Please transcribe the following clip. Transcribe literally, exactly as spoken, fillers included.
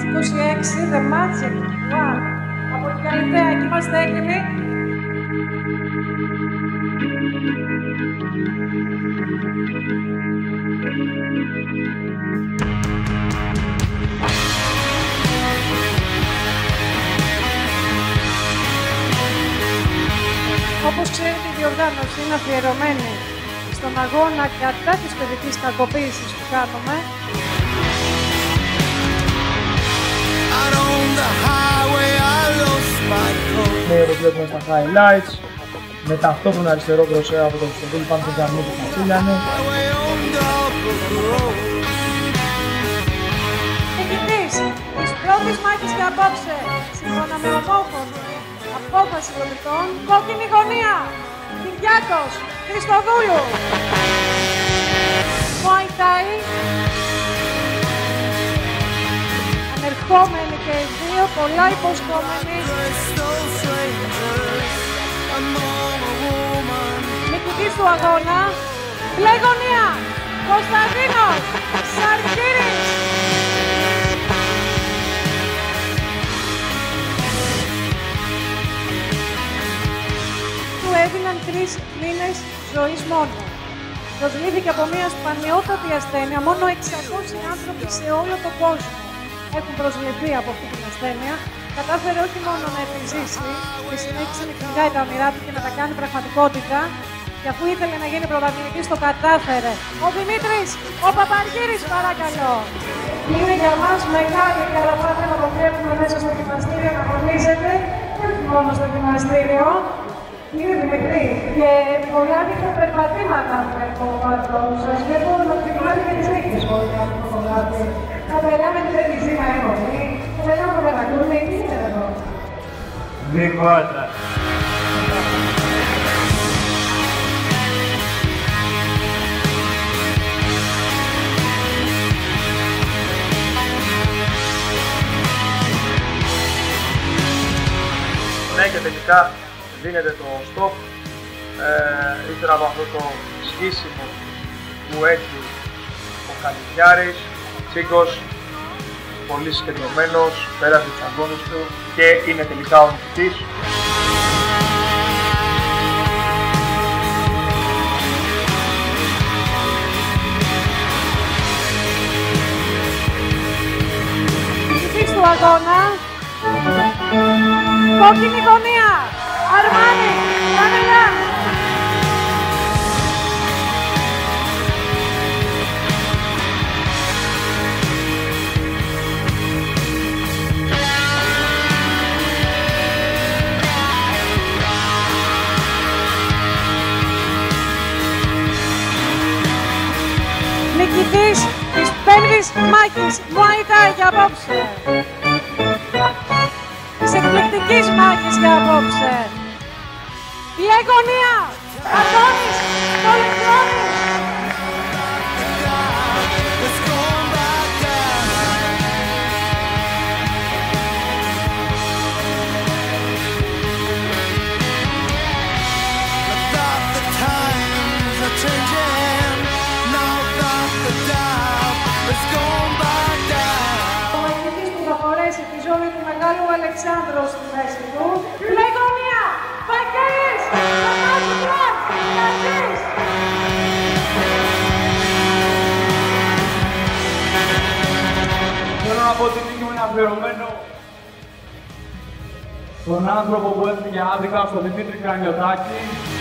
είκοσι έξι, The Magic One. Από την Καλυθέα, εκεί είμαστε έτοιμοι. Όπως ξέρετε, η διοργάνωση είναι αφιερωμένη στον αγώνα κατά της παιδικής κακοποίησης που κάνουμε. Το βλέπουμε στα highlights, με ταυτόχρονα αριστερό κροσέα από τον Χριστοδούλη πάνω στον Τζαμί του Βασίλιανου. Νικητής της πρώτης μάχης και απόψε, σύμφωνα με ομόφωνη απόφαση δομητών, κόκκινη γωνία, Κυριάκος Χριστοδούλου. Muay Thai. Ανερχόμενοι και οι δύο, πολλά υποσχόμενοι. Νικητής του αγώνα, μπλε γωνία, Κωνσταντίνος Σαρκύρης. Του έδιναν τρεις μήνες ζωής μόνο. Προσλήφθηκε από μια σπανιότατη ασθένεια, μόνο εξακόσιοι άνθρωποι σε όλο τον κόσμο έχουν προσληφθεί από αυτή την ασθένεια. Κατάφερε όχι μόνο να επιζήσει και συνέχισε να κυνηγάει τα όνειρά του και να τα κάνει πραγματικότητα, και αφού ήθελε να γίνει πρωταθλητής, το κατάφερε. Ο Δημήτρης, ο Παπαργύρης, παρακαλώ. Είναι για μας μεγάλη χαρά να το βλέπουμε μέσα στο γυμναστήριο να αγωνίζεται, και όχι μόνο στο γυμναστήριο. Κύριε Δημητρή, και πολλά δίχτυα περπατήματα βλέπω από σας. Βλέπω να ξεκινάτε και τις νύχτες όλοι από το κομμάτι. Θα περάμε τη τέτοια σήμερα εμείς. Θα περάμε το κατακούρνε, τι είναι εδώ. Δικότα. Ναι, και τελικά δίνεται το stop, ε, ύστερα από αυτό το σχίσιμο που έχει ο Καλυθιάρης, Τσίγκος, πολύ συγκεντρωμένος, πέρασε τους αγώνες του και είναι τελικά ο νικητής. Νικητής του αγώνα, κόκκινη γωνία, Αρμάνι, Κανελάν. Νικητής της πέμπτης μάχης Muay Thai για απόψε. Της εκπληκτικής μάχης για απόψε. Μπλε γωνία, Αντώνης Κολυμπρώνης. Ο νικητής που θα φορέσει τη ζώνη του Μεγάλου Αλεξάνδρου στη μέση του. Μπλε γωνία, Βαγγέλης, Θανάσης, Ναζής. Θέλω να πω ότι είναι ένα αφιερωμένο στον άνθρωπο που έφυγε άδικα, στον Δημήτρη Κρανιωτάκη.